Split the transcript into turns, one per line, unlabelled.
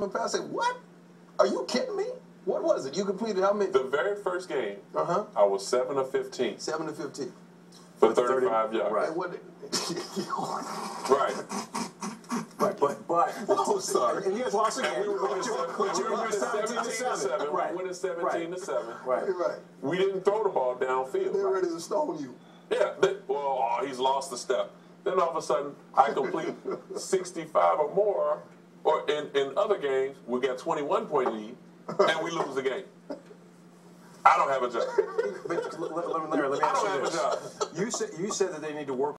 pass. I say, what? Are you kidding me? What was it? You completed how many?
The very first game, I was 7 of 15.
7 of 15.
For 35 yards.
Right.
Right.
But oh, sorry.
And you guys lost again.
And we were winning 17-7.
Right.
We were winning 17-7.
Right.
We didn't throw the ball downfield.
They're ready to stone you.
Yeah. He's lost a step. Then all of a sudden, I complete 65 or more. Or in other games, we got 21-point lead, and we lose the game. I don't have a job.
But Larry, let me ask you this.
I don't have a job.
You said that they need to work